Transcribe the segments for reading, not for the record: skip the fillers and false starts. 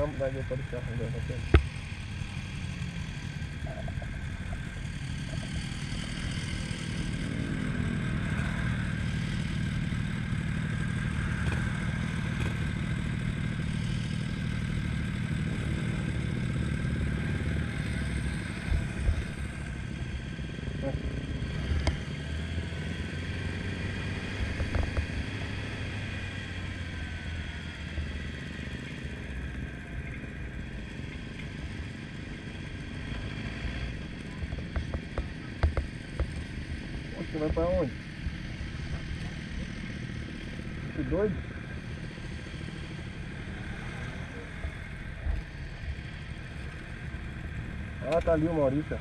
Vai depois do carro, vai ter. Você vai pra onde? Que doido? Ah, tá ali o Maurício.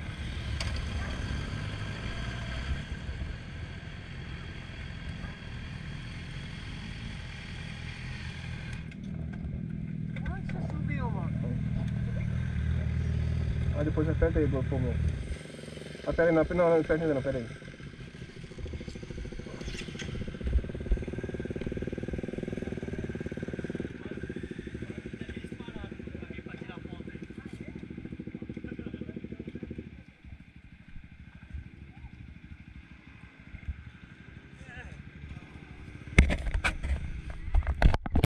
Onde você subiu, mano? Ah, depois aperta aí, pô, meu. Ah, pera aí, não, aperta ainda não, pera aí.